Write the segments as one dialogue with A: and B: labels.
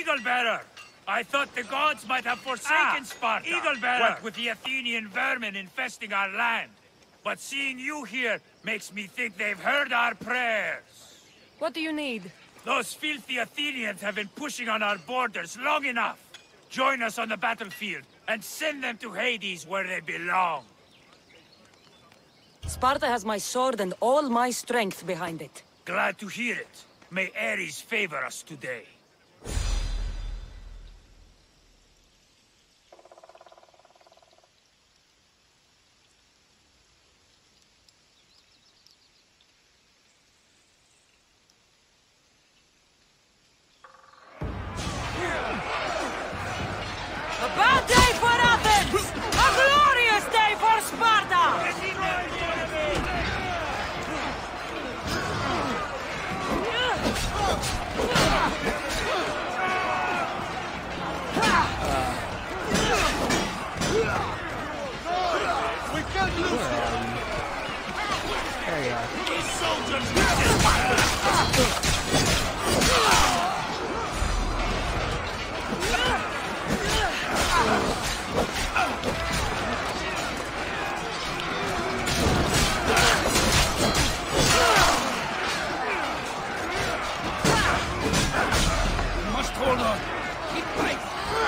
A: Eagle-bearer! I thought the gods might have forsaken Sparta.
B: Eagle-bearer!
A: What with the Athenian vermin infesting our land. But seeing you here makes me think they've heard our prayers.
C: What do you need?
A: Those filthy Athenians have been pushing on our borders long enough. Join us on the battlefield and send them to Hades where they belong.
C: Sparta has my sword and all my strength behind it.
A: Glad to hear it. May Ares favor us today.
C: A bad day for Athens! A glorious day for Sparta!
D: We can't lose him!
E: There you are.
A: These soldiers need this battle! Must hold on. Keep fighting.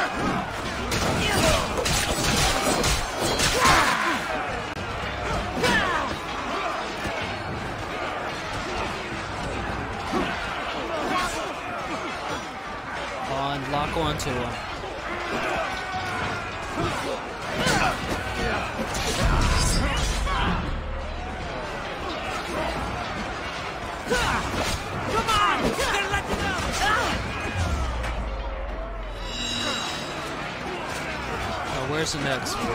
E: And lock onto him.
C: Come on! They're letting up!
E: Oh, where's the next one?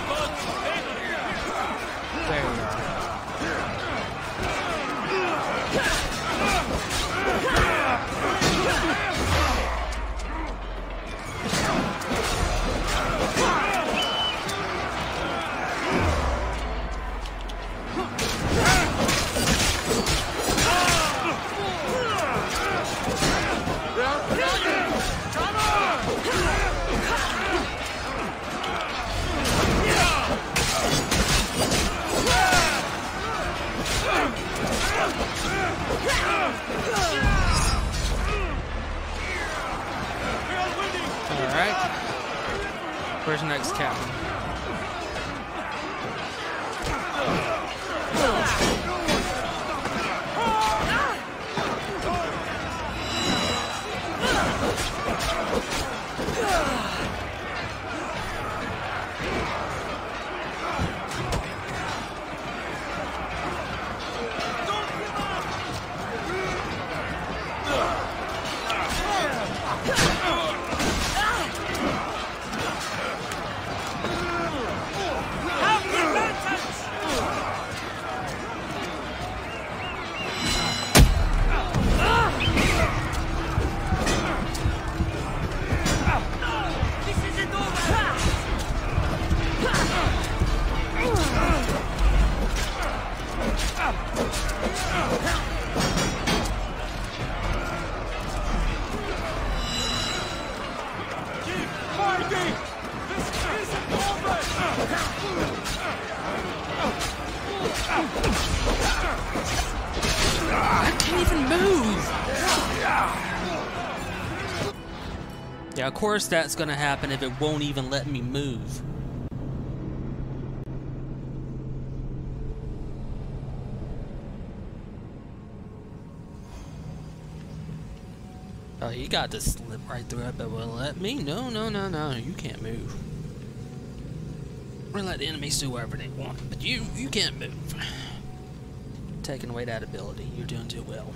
E: There you are. Alright. Where's the next captain? I can't even move! Yeah, of course that's gonna happen if it won't even let me move. Oh, he got to slip right through it, but will let me? No, no, no, no, you can't move. We're gonna let the enemies do whatever they want, but you can't move. Taking away that ability, you're doing too well.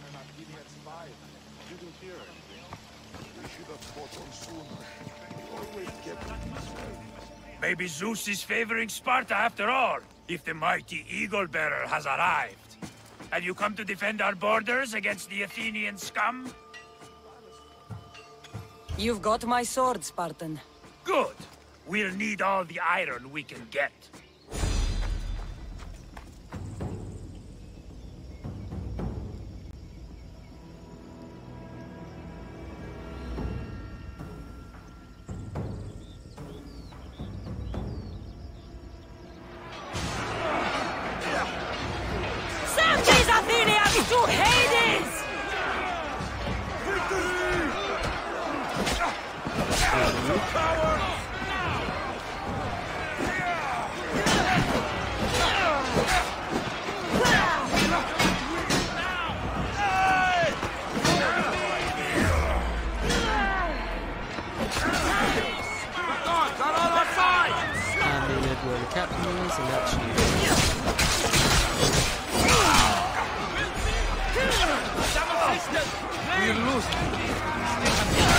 D: Didn't hear anything. We should have fought on sooner.
A: Maybe Zeus is favoring Sparta after all, if the mighty Eagle Bearer has arrived. Have you come to defend our borders against the Athenian scum?
C: You've got my sword, Spartan.
A: Good. We'll need all the iron we can get.
C: Send these Athenians to Hades!
E: Where the captain is, and that's you.
B: We're losing.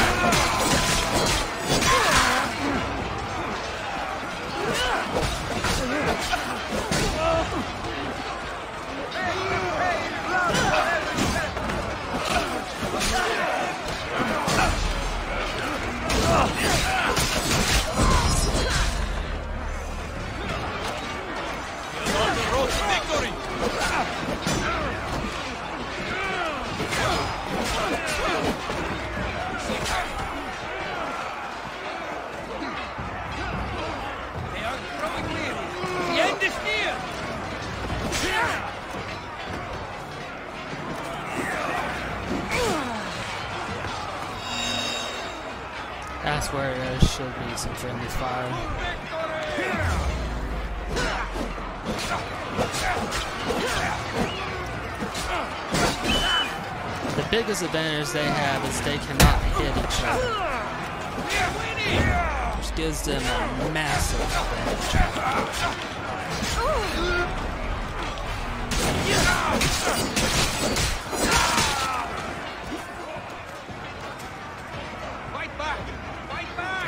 E: That's where there should be some friendly fire. The biggest advantage they have is they cannot hit each other, which gives them a massive advantage.
B: Fight back! Fight back!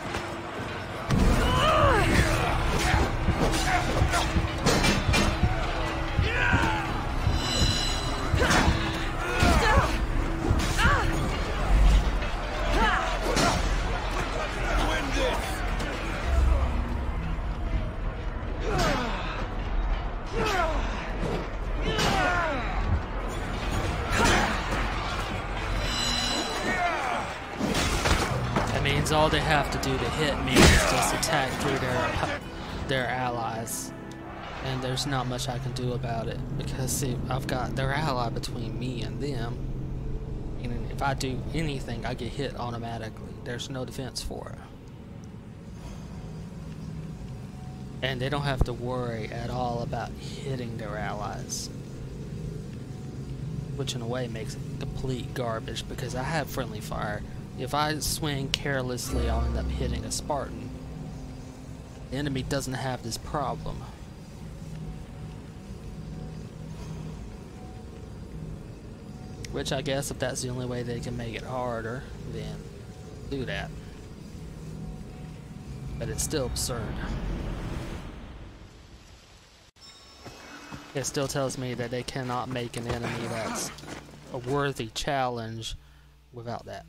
E: All they have to do to hit me is just attack through their allies, and there's not much I can do about it because see, I've got their ally between me and them, and if I do anything I get hit automatically. There's no defense for it, and they don't have to worry at all about hitting their allies, which in a way makes it complete garbage because I have friendly fire. If I swing carelessly, I'll end up hitting a Spartan. The enemy doesn't have this problem. Which I guess if that's the only way they can make it harder, then do that. But it's still absurd. It still tells me that they cannot make an enemy that's a worthy challenge without that.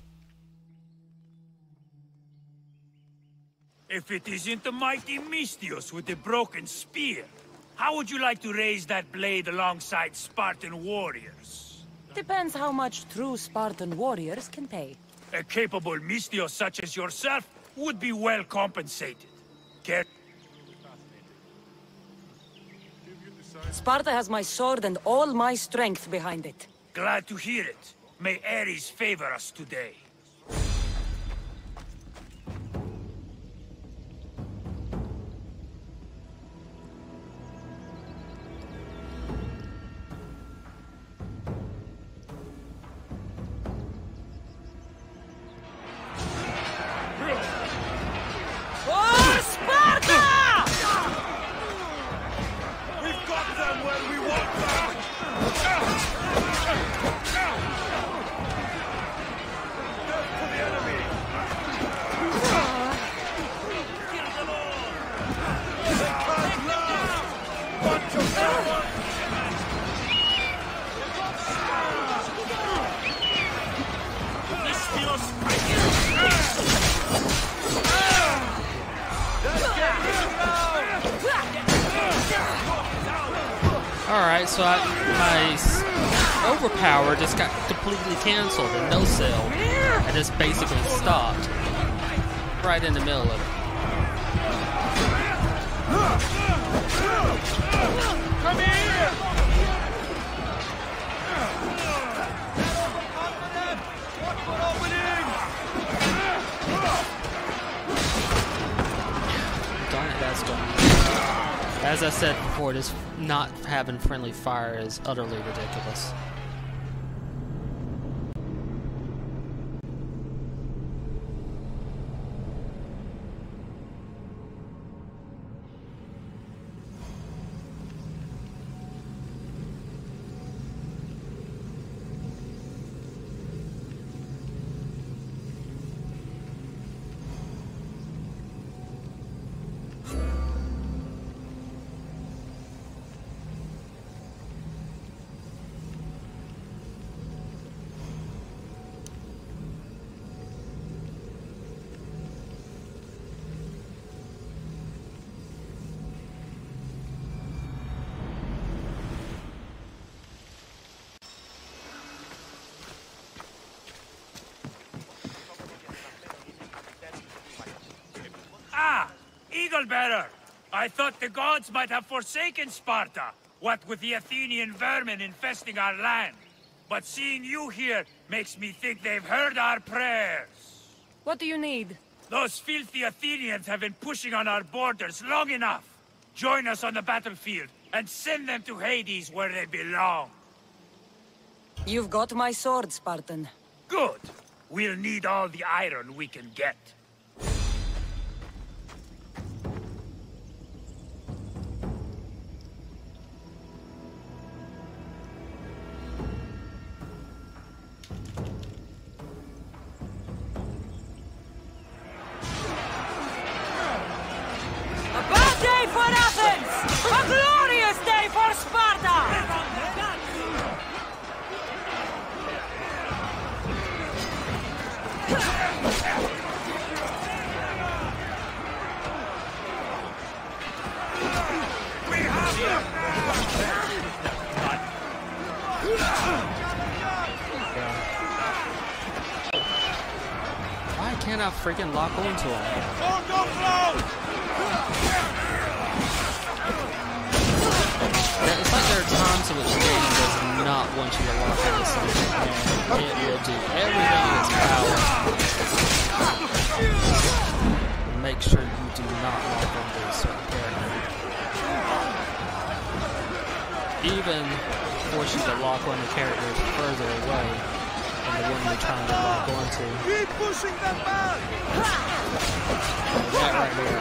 A: If it isn't the mighty Misthios with the broken spear, how would you like to raise that blade alongside Spartan warriors?
C: Depends how much true Spartan warriors can pay.
A: A capable Misthios such as yourself would be well compensated. Care?
C: Sparta has my sword and all my strength behind it.
A: Glad to hear it. May Ares favor us today.
E: Alright, so my overpower just got completely canceled and no sale. I just basically stopped right in the middle of it.
B: Come here! Watch for opening!
E: Darn it, that's going. As I said before, just not having friendly fire is utterly ridiculous.
A: Ah! Eagle-bearer! I thought the gods might have forsaken Sparta, what with the Athenian vermin infesting our land. But seeing you here makes me think they've heard our prayers.
C: What do you need?
A: Those filthy Athenians have been pushing on our borders long enough. Join us on the battlefield and send them to Hades where they belong.
C: You've got my sword, Spartan.
A: Good. We'll need all the iron we can get.
C: For Athens! A glorious day for Sparta!
E: Why can't I freaking lock onto him? It's like there are times in which the game does not want you to lock into something, and it will do everything in its power to make sure you do not lock onto a certain character. Even force you to lock on the characters further away than the one you're trying to lock onto.
B: Keep pushing them back!
E: That right here.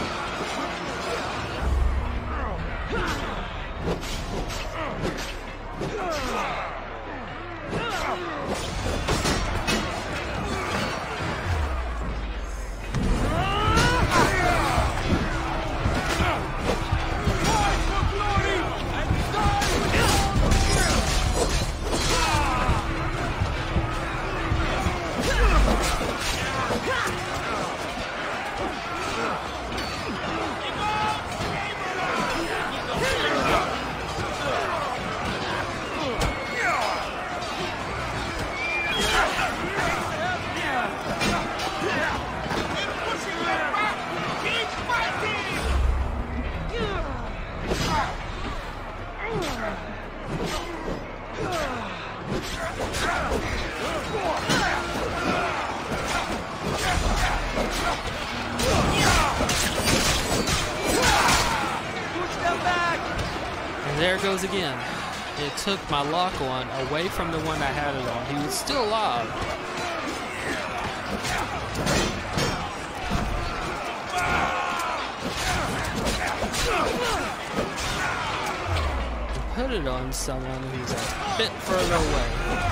E: And there it goes again. It took my lock on away from the one I had it on. He was still alive. To put it on someone who's a bit further away.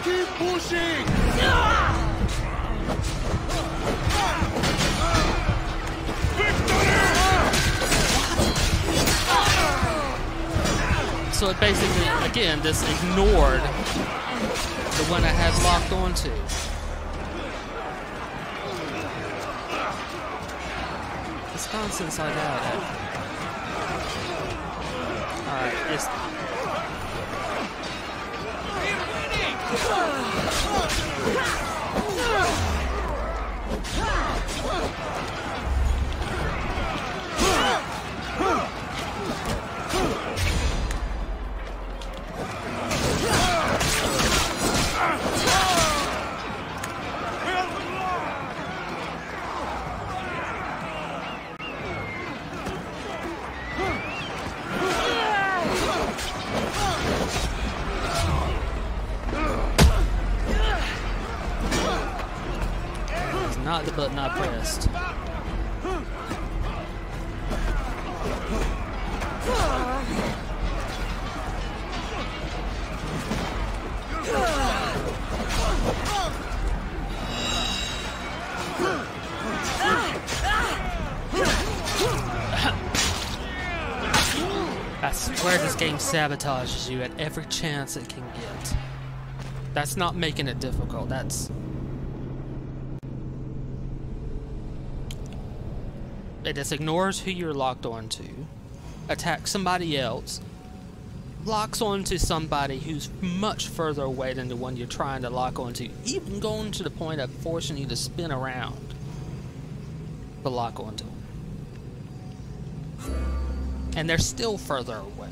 B: Keep pushing!
E: So it basically, again, just ignored the one I had locked onto. It's gone since I got it. Alright, it's... not the button I pressed. I swear this game sabotages you at every chance it can get. That's not making it difficult, that's... It just ignores who you're locked onto, attacks somebody else, locks onto somebody who's much further away than the one you're trying to lock onto, even going to the point of forcing you to spin around to lock onto them. And they're still further away.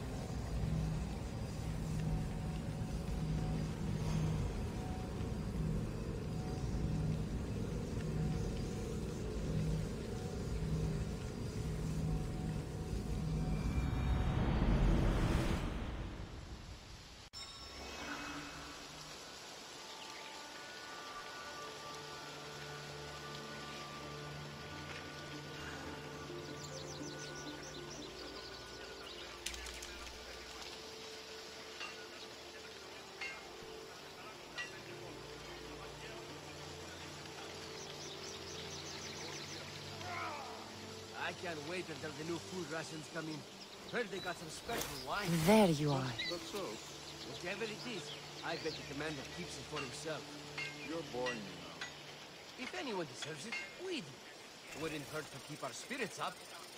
D: I can't wait until the new food rations come in. Heard they got some special wine.
C: There you are.
B: That's so.
D: Whatever it is, I bet the commander keeps it for himself.
B: You're boring me now.
D: If anyone deserves it, we do. Wouldn't hurt to keep our spirits up.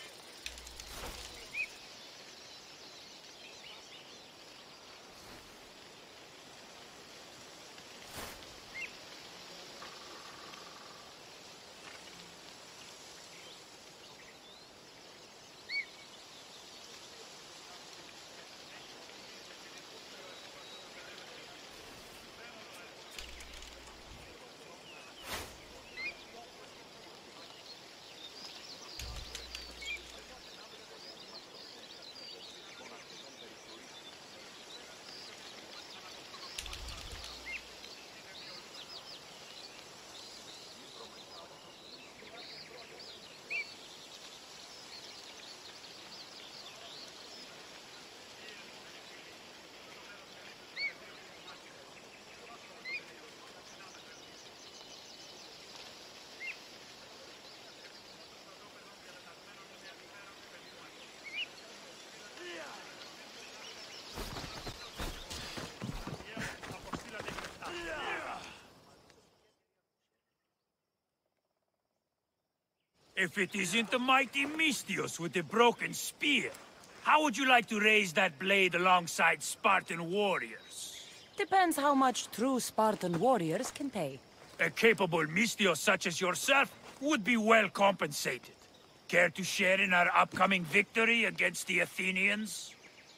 A: If it isn't the mighty Misthios with the broken spear, how would you like to raise that blade alongside Spartan warriors?
C: Depends how much true Spartan warriors can pay.
A: A capable Misthios such as yourself would be well compensated. Care to share in our upcoming victory against the Athenians?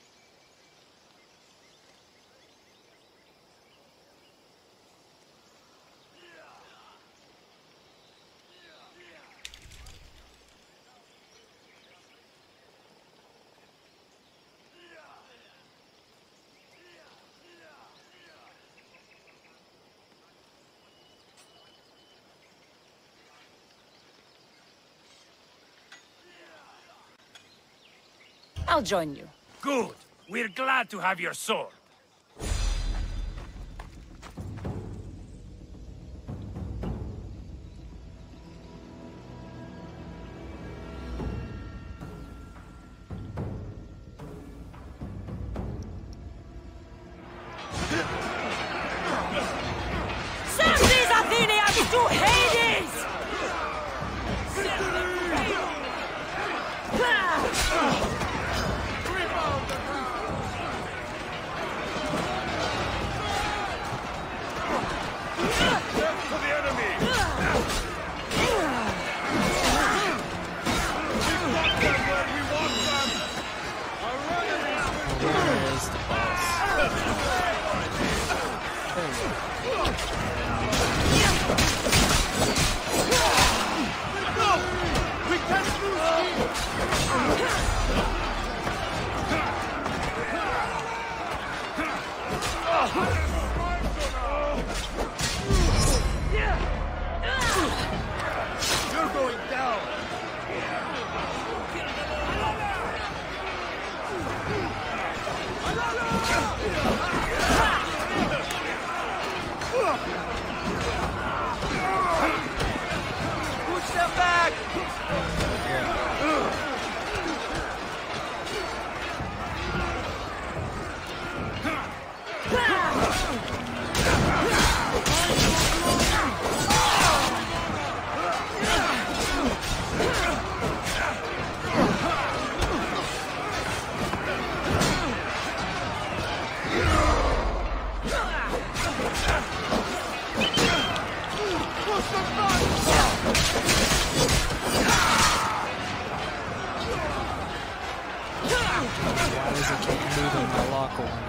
C: I'll join you.
A: Good. We're glad to have your sword.
C: to Hades!
B: Death to the enemy! We want them where we want them! Our enemies!
E: Where is the boss?
B: No! We can't lose here! You're going down!
D: Push them back!
E: Why does it keep moving my lock on?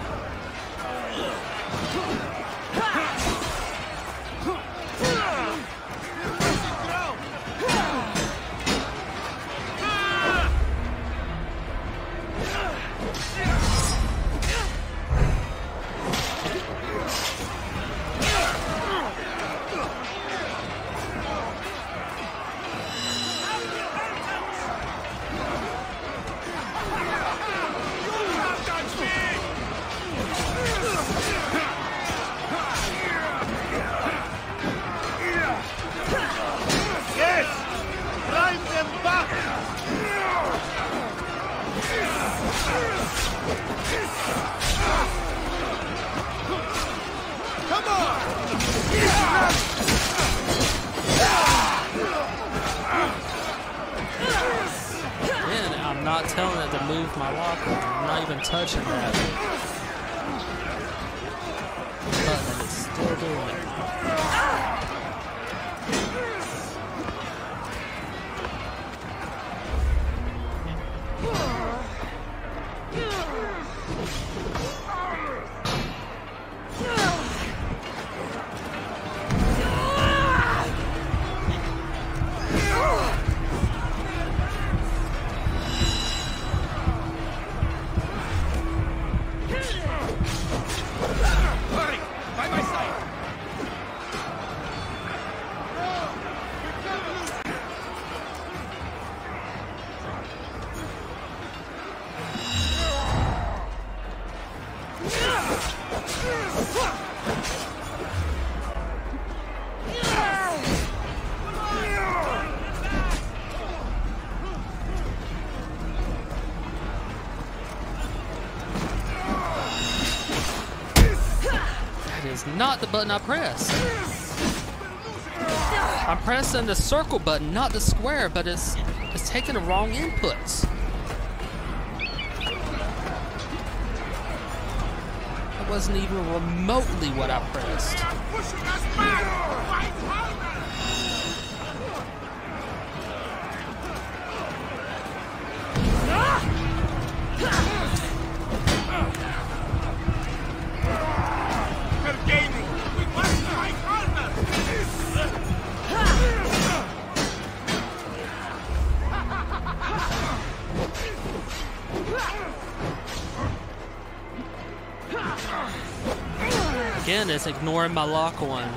B: Yes! Drive them back! Come on!
E: And I'm not telling it to move my lock on. I'm not even touching that button, and it's still doing it.
B: Hurry! By my side!
E: That is not the button I pressed. I'm pressing the circle button, not the square, but it's taking the wrong inputs. That wasn't even remotely what I pressed.
B: Pushing us back! Fight harder! We're gaining! We must fight harder!
E: Again, it's ignoring my lock on.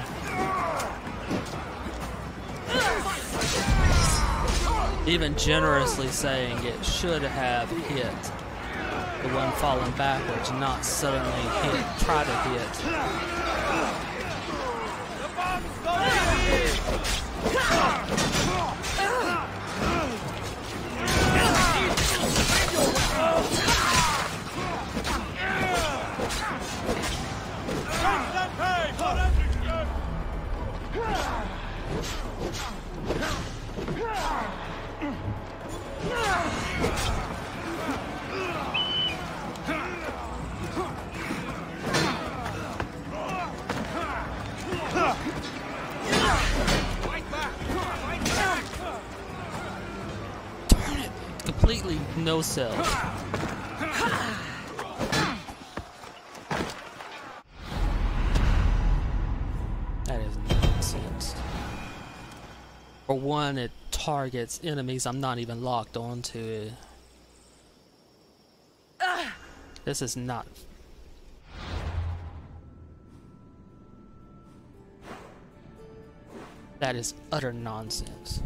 E: Even generously saying it should have hit the one falling backwards, not suddenly try to hit. Darn it! Completely no sell. That is nonsense. For one, it targets enemies I'm not even locked onto it. This is not. That is utter nonsense.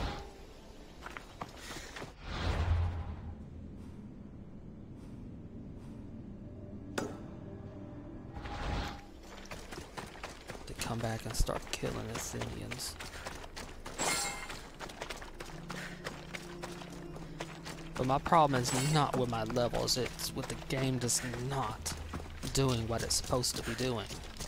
E: To come back and start killing Athenians. But my problem is not with my levels, it's with the game just not doing what it's supposed to be doing.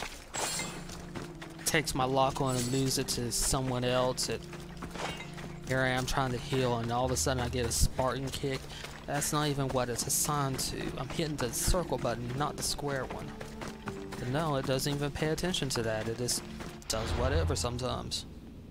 E: It takes my lock on and moves it to someone else. Here I am trying to heal and all of a sudden I get a Spartan kick. That's not even what it's assigned to. I'm hitting the circle button, not the square one. But no, it doesn't even pay attention to that. It just does whatever sometimes.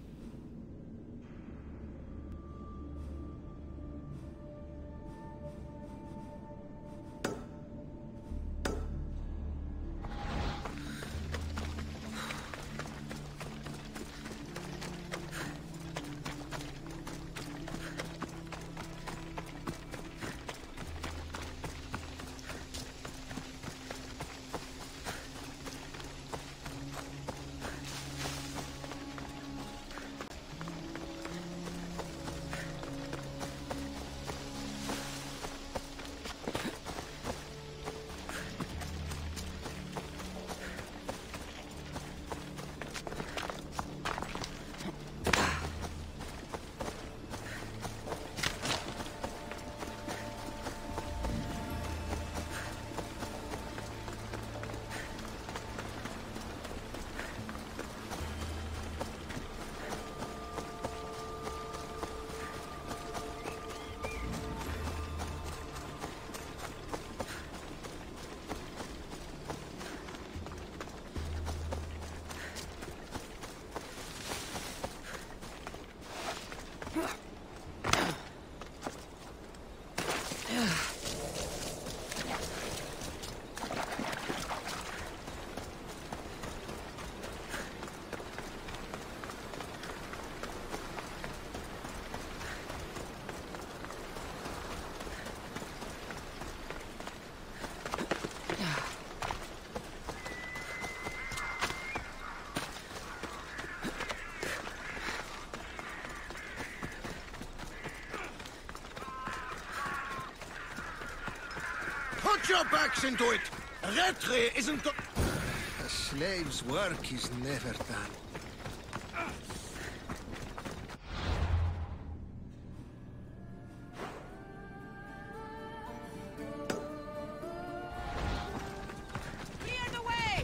B: Put your backs into it! Retry isn't go- A slave's work is never done.
C: Clear the way!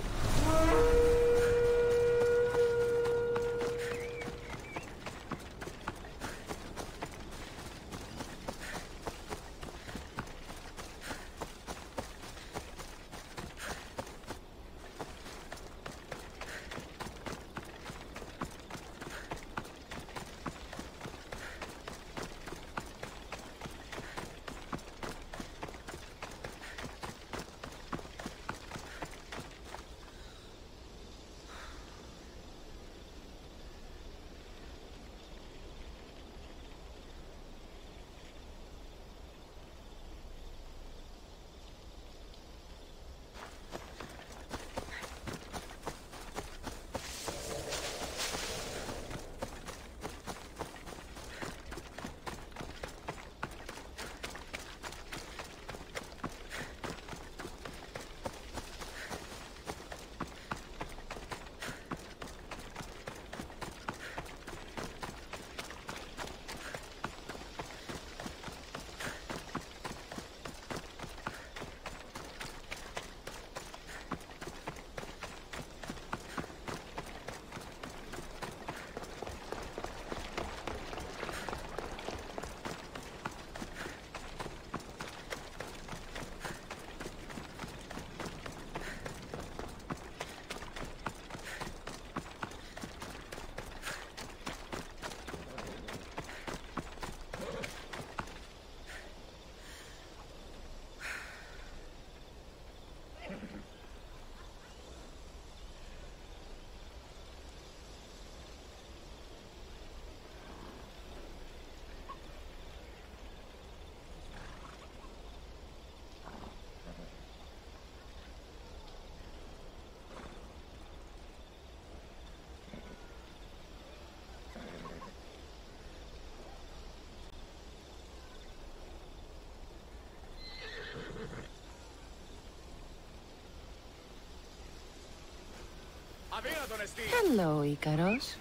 C: Hello, Icaros.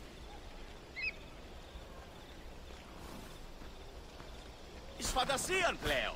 F: Σφαντασίαν πλέον.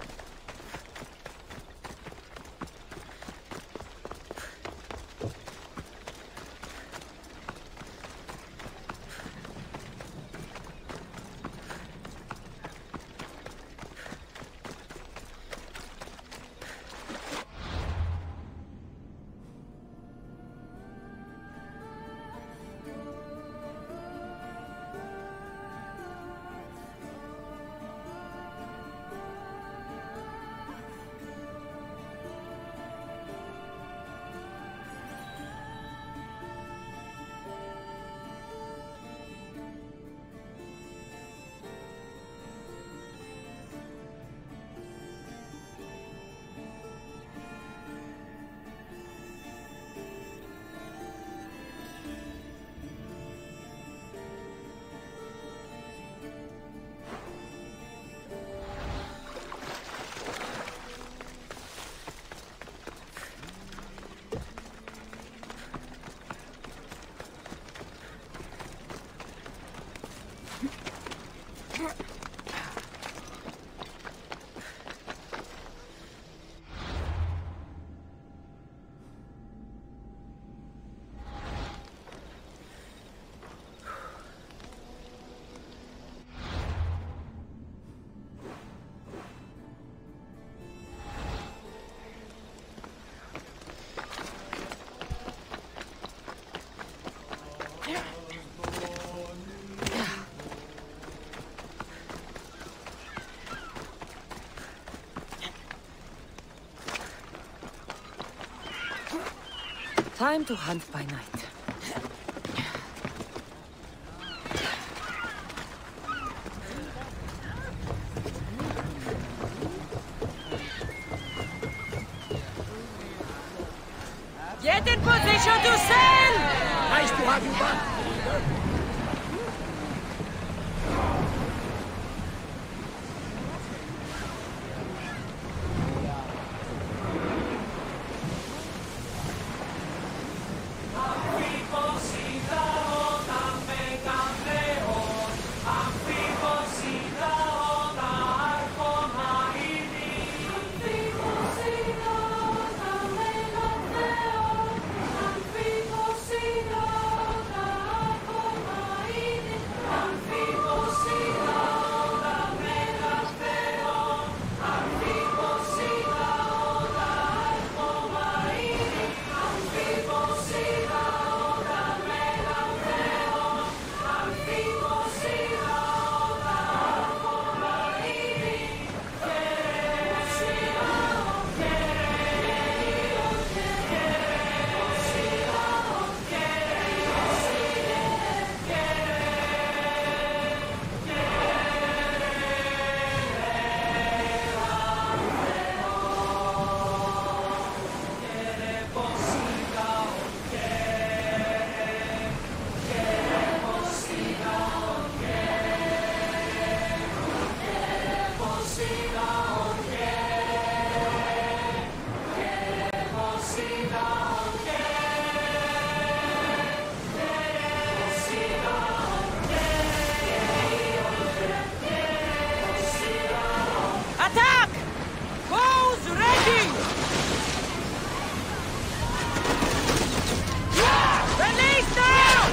C: Time to hunt by night. Get in position to sail!
B: Nice to have you back.
C: Attack! Bows ready! Release now!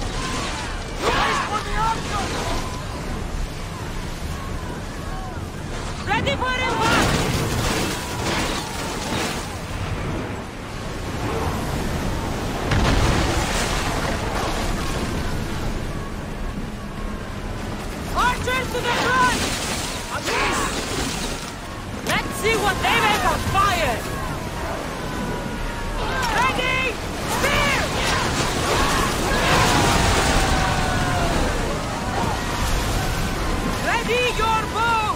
C: Ready for impact! Archers to the front! Let's see what they make of fire! Ready! Spear! Ready your bow!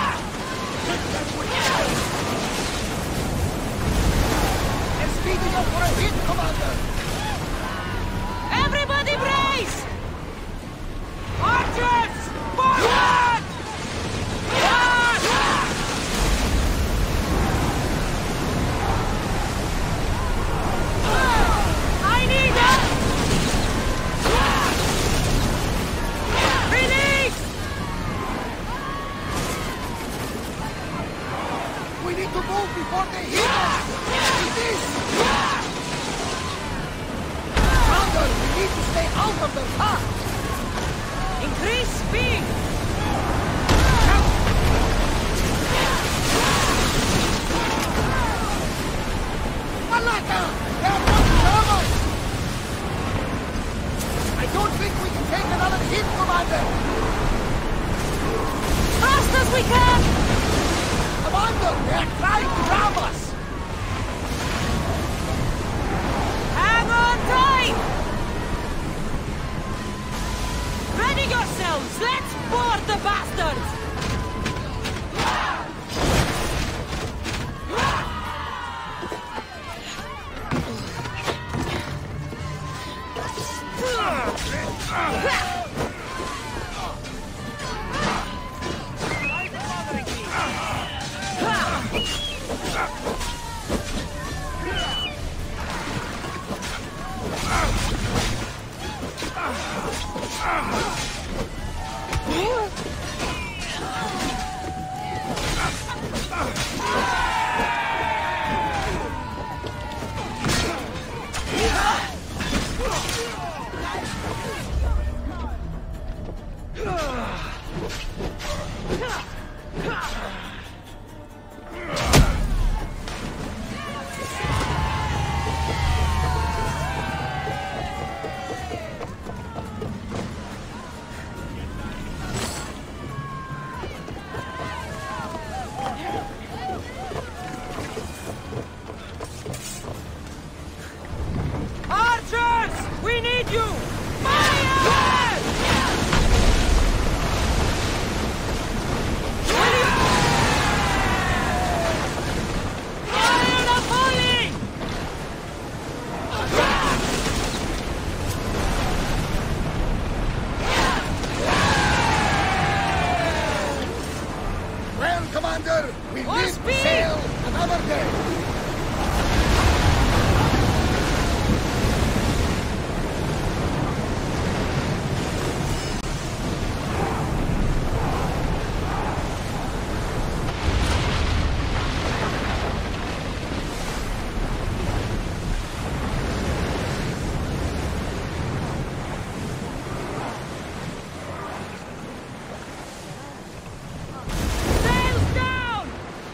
B: They're speeding up for a hit, Commander.
C: Everybody brace! Archers! Forward! Run! I need help!
B: I don't think we can take another hit, Commander!
C: Fast as we can!
B: Commander, they're trying to ram us!
C: Hang on tight! Ready yourselves! Let's board the bastards! Archers! We need you! Fire! Fire the falling!
B: Well, Commander, we
C: More
B: live to
C: speed!
B: sail another day.
C: Sails down!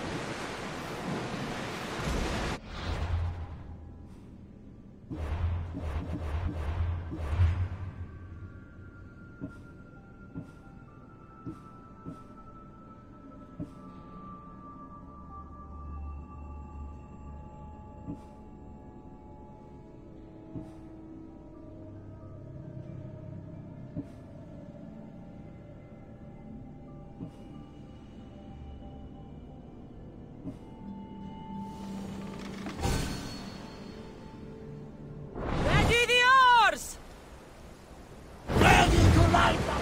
C: Ready the oars!
B: Ready to light up!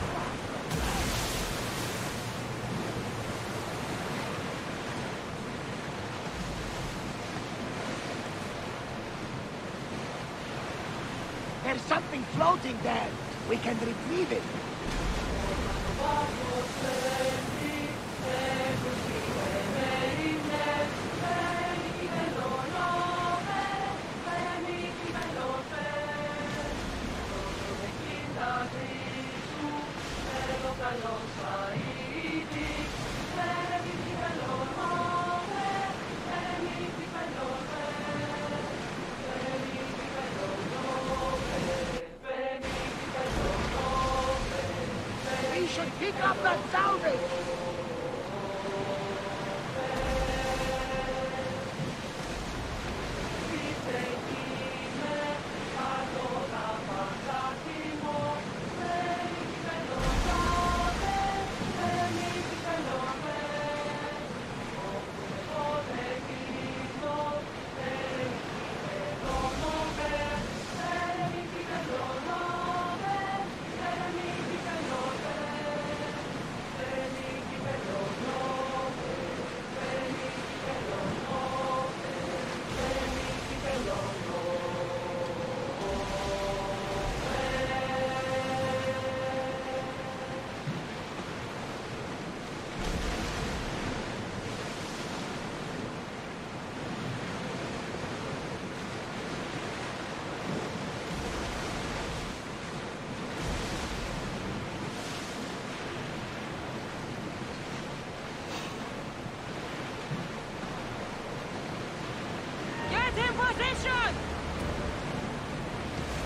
B: There's something floating there. We can retrieve it. We should pick up that salvage!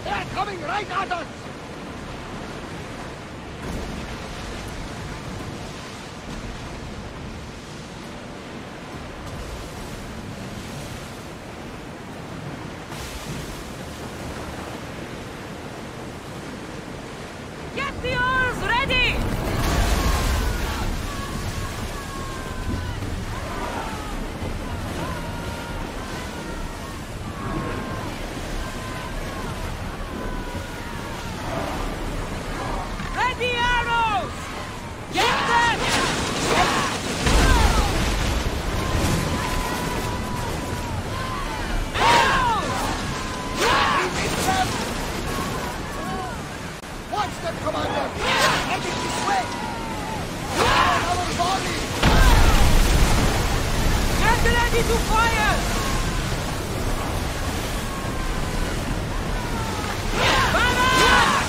B: They're coming right at us!
C: Get the oars ready! Ready arrows! Get them!
B: Watch them, Commander! Heading this way! Our body!
C: Get ready to fire! Vamos!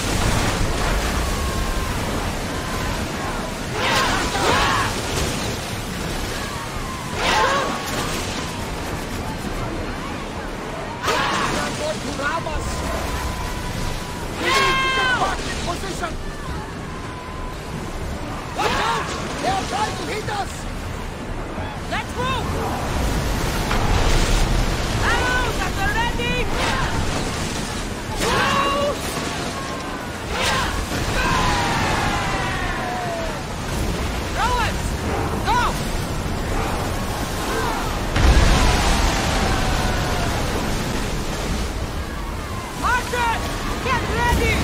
B: They're going to ram us! We need to get back in position! Watch out! They are trying to hit us!
C: Let's move! Arrows at the ready! Shoot! Rowans! Go! Archer! Get ready!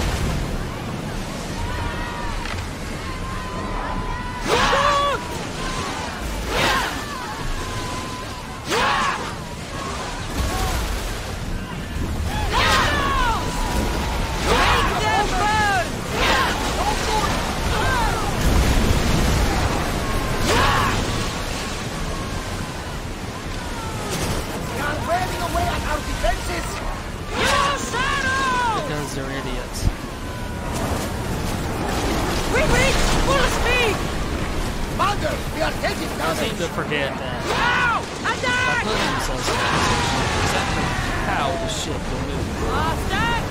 C: Shoot! Arrows! Make them burn!
B: They are wearing away at our defenses!
C: Use arrows!
E: Because they're idiots.
C: We reach full speed!
B: Commander, we are taking
E: They seem to
B: damage!
E: forget that
C: Now!
E: by
C: Attack!
E: putting themselves in that position, exactly how the ship will move.
C: Attack!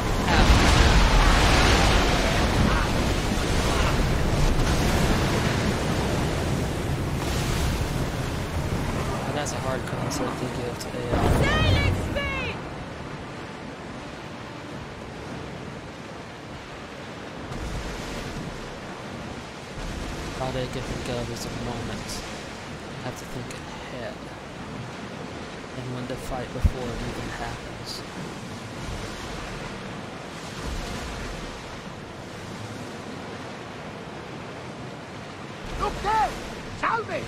E: And that's a hard concept to give to AI.
C: Sailing speed!
E: How they can think of is a moment. You have to think ahead. And when to fight before it even happens.
B: Look there! Salvage!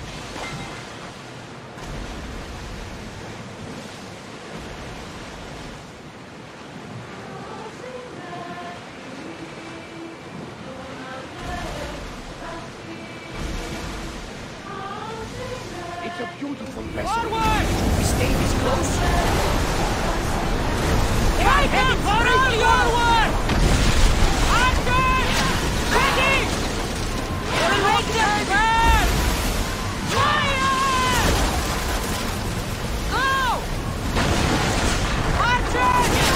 B: It's a beautiful vessel.
C: Forward!
B: We stay this close.
C: Take them for all your work! Archer! Ready! We'll make them burn! Fire! Go! Archer!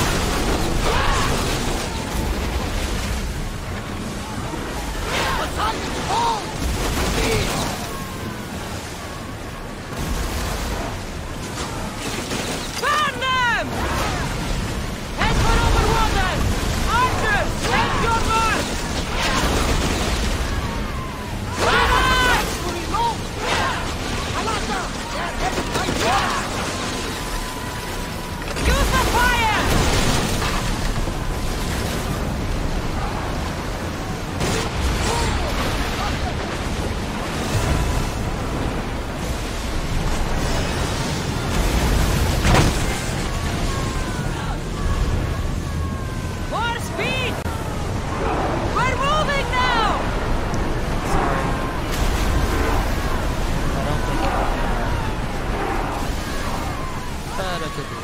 B: Attack! Hold! Please!
C: Burn them! Head for over water! Archer! Take your mark! Fire!
B: To reload! Alaka! They are heading right for us!
C: Use the fire! More speed! We're moving now!
E: Sorry. I don't think it would matter. But I could be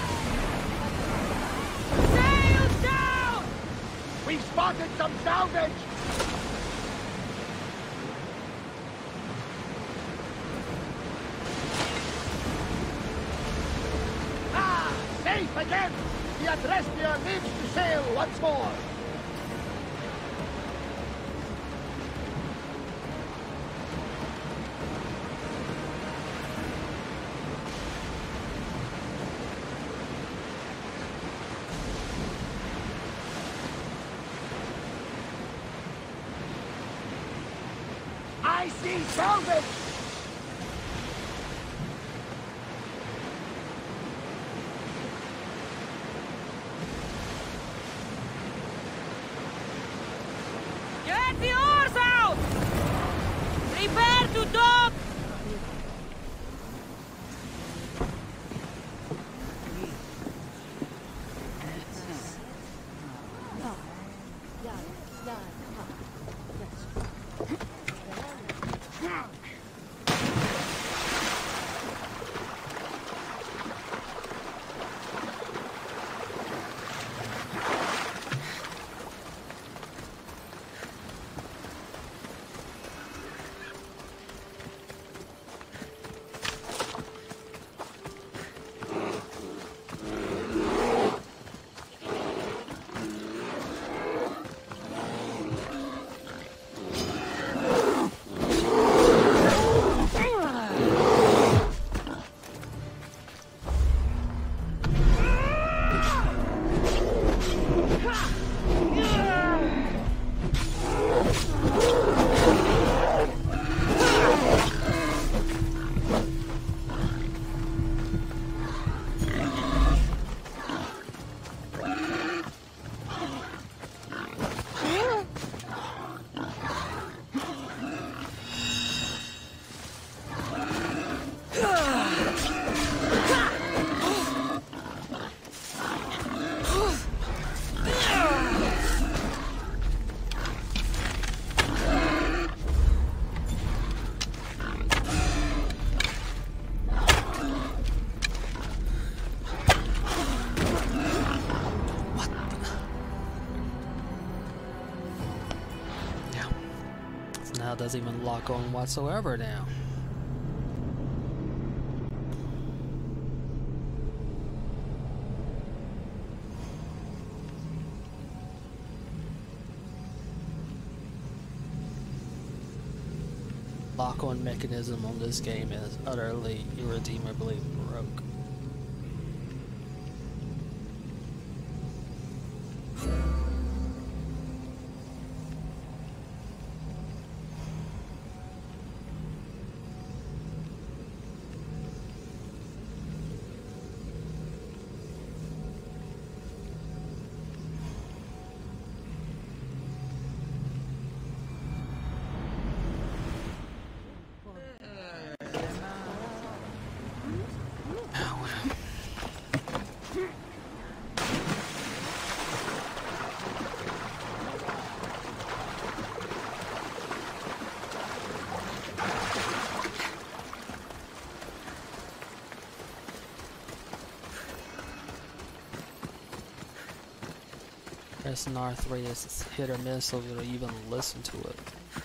E: wrong.
C: Sails down!
B: We've spotted some salvage! Ah! Safe again! the Adrestia lives to sail once more. I see salvage!
C: Get the oars out! Prepare to dock!
E: Now it doesn't even lock on whatsoever now. Lock-on mechanism on this game is utterly, irredeemably broke. SNR3 is hit or miss, so you'll even listen to it.